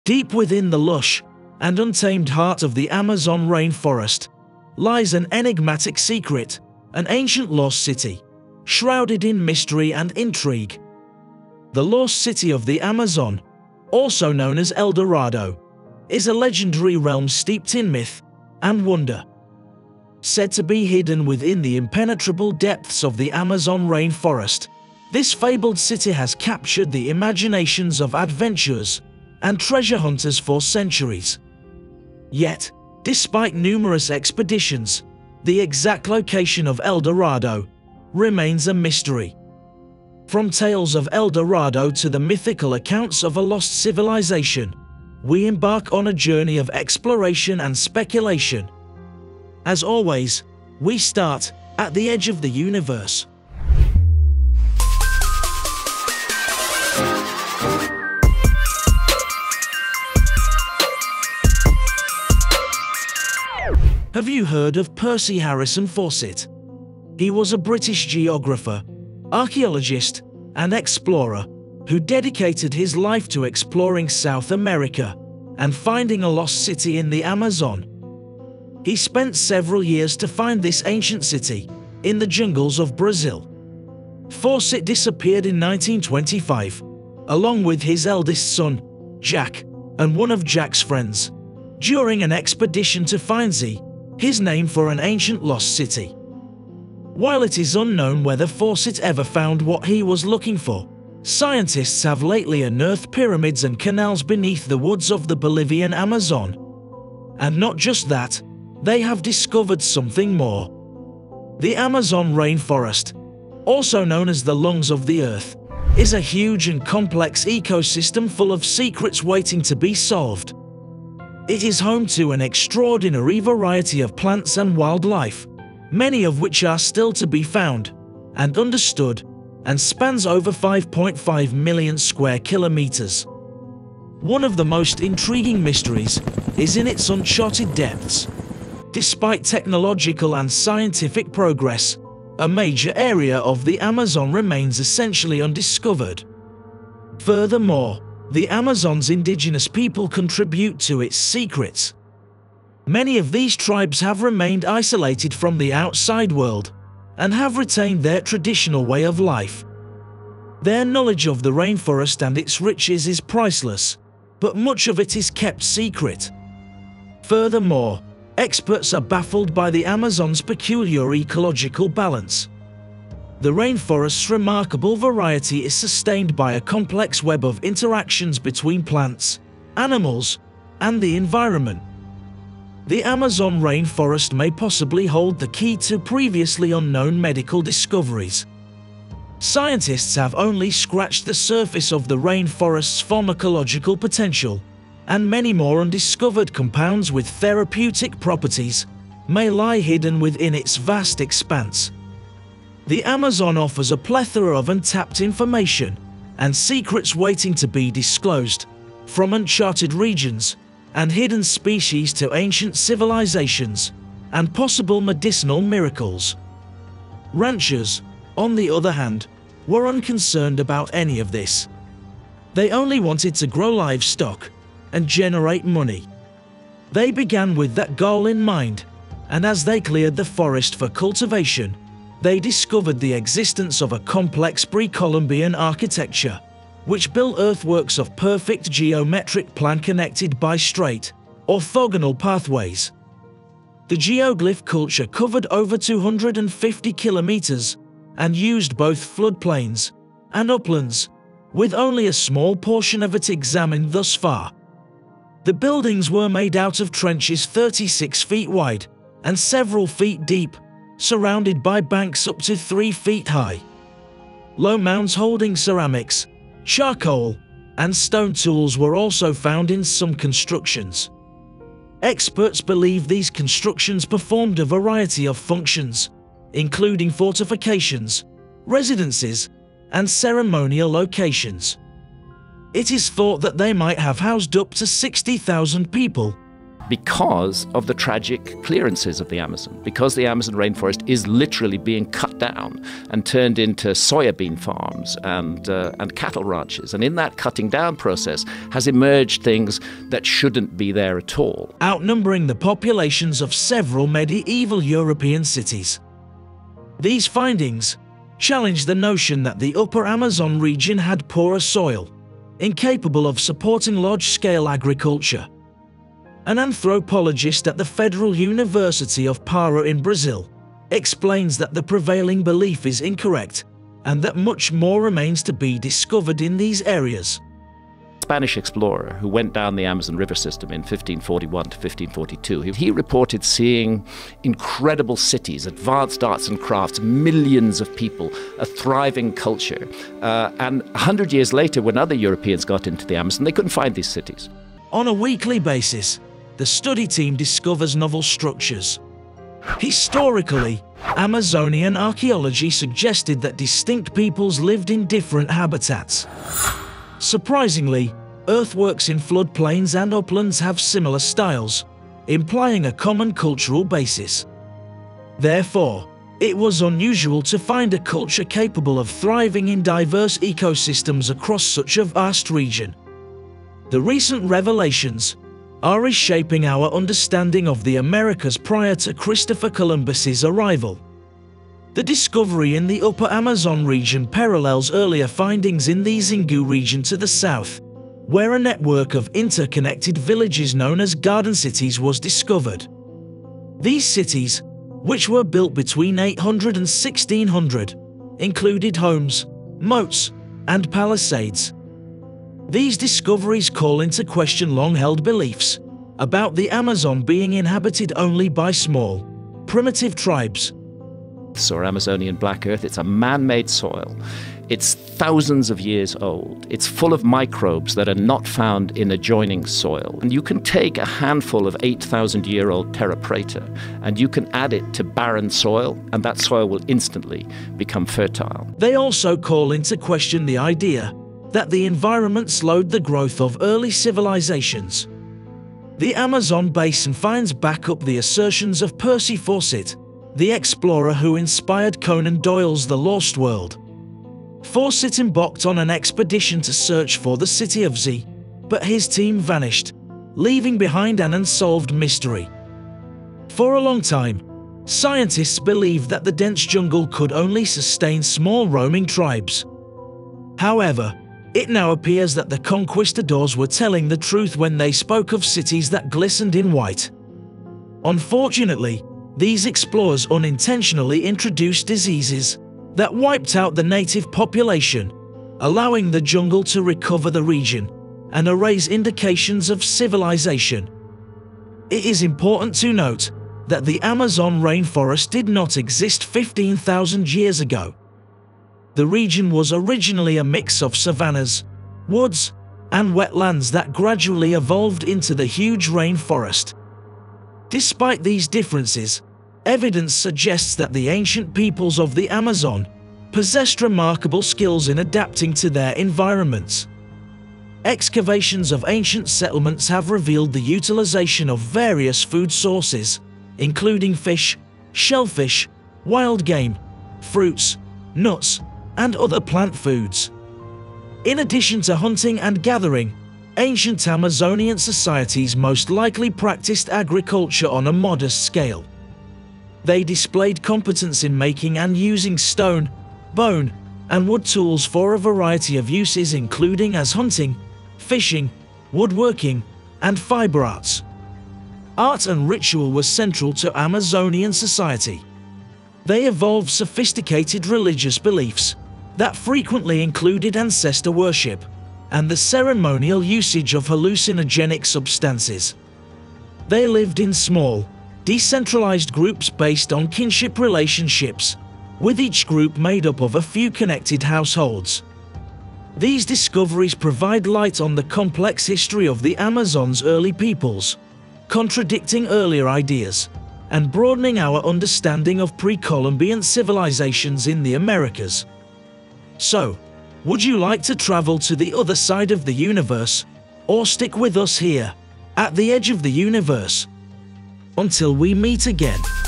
Deep within the lush and untamed heart of the Amazon rainforest lies an enigmatic secret, an ancient lost city, shrouded in mystery and intrigue. The lost city of the Amazon, also known as El Dorado, is a legendary realm steeped in myth and wonder. Said to be hidden within the impenetrable depths of the Amazon rainforest, this fabled city has captured the imaginations of adventurers and treasure hunters for centuries. Yet, despite numerous expeditions, the exact location of El Dorado remains a mystery. From tales of El Dorado to the mythical accounts of a lost civilization, we embark on a journey of exploration and speculation. As always, we start at the edge of the universe. Have you heard of Percy Harrison Fawcett? He was a British geographer, archaeologist, and explorer who dedicated his life to exploring South America and finding a lost city in the Amazon. He spent several years to find this ancient city in the jungles of Brazil. Fawcett disappeared in 1925, along with his eldest son, Jack, and one of Jack's friends, during an expedition to find his name for an ancient lost city. While it is unknown whether Fawcett ever found what he was looking for, scientists have lately unearthed pyramids and canals beneath the woods of the Bolivian Amazon. And not just that, they have discovered something more. The Amazon rainforest, also known as the lungs of the earth, is a huge and complex ecosystem full of secrets waiting to be solved. It is home to an extraordinary variety of plants and wildlife, many of which are still to be found and understood, and spans over 5.5 million square kilometers. One of the most intriguing mysteries is in its uncharted depths. Despite technological and scientific progress, a major area of the Amazon remains essentially undiscovered. Furthermore, the Amazon's indigenous people contribute to its secrets. Many of these tribes have remained isolated from the outside world and have retained their traditional way of life. Their knowledge of the rainforest and its riches is priceless, but much of it is kept secret. Furthermore, experts are baffled by the Amazon's peculiar ecological balance. The rainforest's remarkable variety is sustained by a complex web of interactions between plants, animals, and the environment. The Amazon rainforest may possibly hold the key to previously unknown medical discoveries. Scientists have only scratched the surface of the rainforest's pharmacological potential, and many more undiscovered compounds with therapeutic properties may lie hidden within its vast expanse. The Amazon offers a plethora of untapped information and secrets waiting to be disclosed, from uncharted regions and hidden species to ancient civilizations and possible medicinal miracles. Ranchers, on the other hand, were unconcerned about any of this. They only wanted to grow livestock and generate money. They began with that goal in mind, and as they cleared the forest for cultivation, they discovered the existence of a complex pre-Columbian architecture, which built earthworks of perfect geometric plan connected by straight, orthogonal pathways. The geoglyph culture covered over 250 kilometers and used both floodplains and uplands, with only a small portion of it examined thus far. The buildings were made out of trenches 36 feet wide and several feet deep, surrounded by banks up to 3 feet high. Low mounds holding ceramics, charcoal, and stone tools were also found in some constructions. Experts believe these constructions performed a variety of functions, including fortifications, residences, and ceremonial locations. It is thought that they might have housed up to 60,000 people. because of the tragic clearances of the Amazon, because the Amazon rainforest is literally being cut down and turned into soybean farms and cattle ranches. And in that cutting down process has emerged things that shouldn't be there at all. Outnumbering the populations of several medieval European cities. These findings challenge the notion that the upper Amazon region had poorer soil, incapable of supporting large-scale agriculture. An anthropologist at the Federal University of Pará in Brazil explains that the prevailing belief is incorrect and that much more remains to be discovered in these areas. Spanish explorer who went down the Amazon River system in 1541 to 1542, he reported seeing incredible cities, advanced arts and crafts, millions of people, a thriving culture. And 100 years later, when other Europeans got into the Amazon, they couldn't find these cities. On a weekly basis, the study team discovers novel structures. Historically, Amazonian archaeology suggested that distinct peoples lived in different habitats. Surprisingly, earthworks in floodplains and uplands have similar styles, implying a common cultural basis. Therefore, it was unusual to find a culture capable of thriving in diverse ecosystems across such a vast region. The recent revelations are reshaping our understanding of the Americas prior to Christopher Columbus's arrival. The discovery in the upper Amazon region parallels earlier findings in the Xingu region to the south, where a network of interconnected villages known as garden cities was discovered. These cities, which were built between 800 and 1600, included homes, moats, and palisades. These discoveries call into question long-held beliefs about the Amazon being inhabited only by small, primitive tribes. Or Amazonian black earth, it's a man-made soil. It's thousands of years old. It's full of microbes that are not found in adjoining soil. And you can take a handful of 8,000-year-old terra preta and you can add it to barren soil, and that soil will instantly become fertile. They also call into question the idea that the environment slowed the growth of early civilizations. The Amazon basin finds back up the assertions of Percy Forrest, the explorer who inspired Conan Doyle's The Lost World. Forrest embarked on an expedition to search for the city of Z, but his team vanished, leaving behind an unsolved mystery. For a long time, scientists believed that the dense jungle could only sustain small roaming tribes. However, it now appears that the conquistadors were telling the truth when they spoke of cities that glistened in white. Unfortunately, these explorers unintentionally introduced diseases that wiped out the native population, allowing the jungle to recover the region and erase indications of civilization. It is important to note that the Amazon rainforest did not exist 15,000 years ago. The region was originally a mix of savannas, woods, and wetlands that gradually evolved into the huge rainforest. Despite these differences, evidence suggests that the ancient peoples of the Amazon possessed remarkable skills in adapting to their environments. Excavations of ancient settlements have revealed the utilization of various food sources, including fish, shellfish, wild game, fruits, nuts, and other plant foods. In addition to hunting and gathering, ancient Amazonian societies most likely practiced agriculture on a modest scale. They displayed competence in making and using stone, bone, and wood tools for a variety of uses, including as hunting, fishing, woodworking, and fiber arts. Art and ritual were central to Amazonian society. They evolved sophisticated religious beliefs that frequently included ancestor worship and the ceremonial usage of hallucinogenic substances. They lived in small, decentralized groups based on kinship relationships, with each group made up of a few connected households. These discoveries provide light on the complex history of the Amazon's early peoples, contradicting earlier ideas and broadening our understanding of pre-Columbian civilizations in the Americas. So, would you like to travel to the other side of the universe, or stick with us here? at the edge of the universe. Until we meet again.